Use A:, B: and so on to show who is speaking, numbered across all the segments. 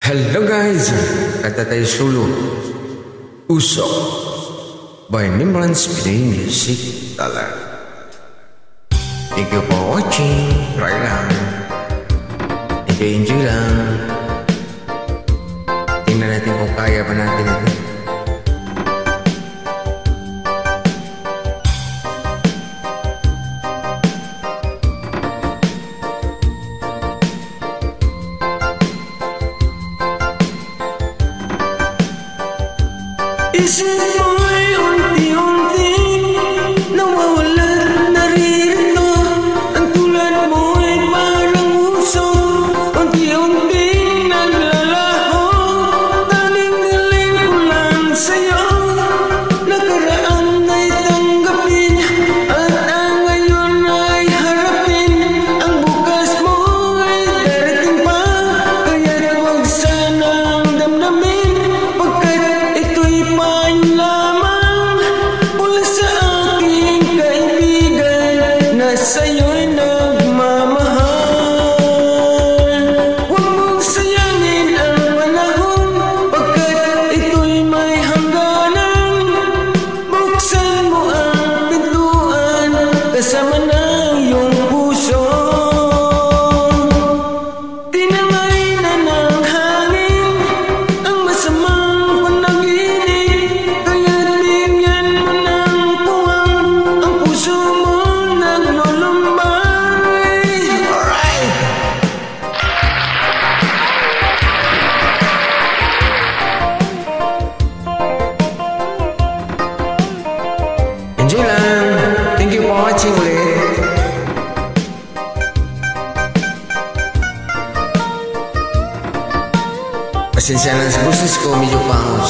A: Hello guys, kata tayo solo Usok by Nimranz NPMT Music Talent. Thank you for watching. Try lang, enjoy lang. Tingnan natin kung kaya pa natin ito.
B: Isip mo'y unti-unti nawawalan, naririto. Ang tulad mo'y parang usok, unti-unting naglalaho. Tanging galing ko lang sa'yo, nakaraan ay tanggapin, at ang ngayon ay harapin. Ang bukas mo ay darating pa, kaya huwag sanang damdamin, pagkat ito'y payo lamang mula sa aking kaibigan na sa'yo'y nagmamahal. Huwag mong sayangin ang panahon, pagkat ito'y may hangganan. Buksan mo ang pintuan, kasama ng iyong puso. Tinangay na ng hangin ang masamang panaginip, kaya't bigyan mo ng puwang ang puso mo naglulumbay. Alright!
A: Enjoy lang. Thank you for watching ulit. Pasensya na sa boses ko, medyo pangos.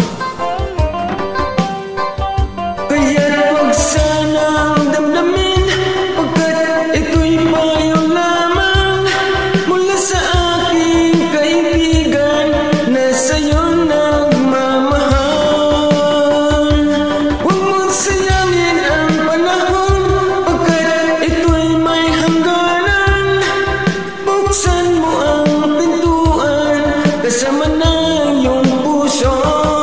B: Kaya't huwag sanang damdamin, pagkat ito'y payo lamang mula sa aking kaibigan na sa'yo nagmamahal. Huwag mong sayangin ang panahon, pagkat ito'y may hangganan. Buksan mo ang pintuan, kasama ng iyong puso.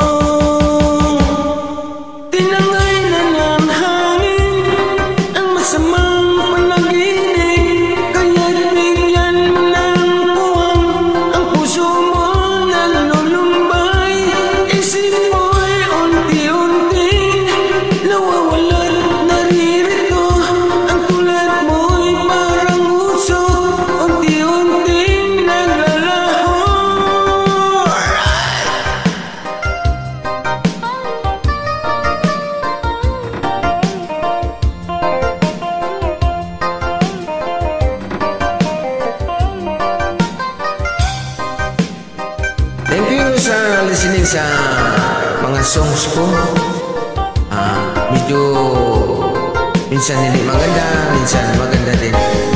B: Tinangay na ng hangin ang masamang panaginip, kaya't bigyan mo ng puwang ang puso mo naglulumbay. Isip mo'y unti-unting nawawalan, naririto. Ang tulad mo'y parang usok, unti-unting naglalaho.
A: Thank you sa listening sa mga songs ko. Medyo minsan hindi maganda, minsan maganda din.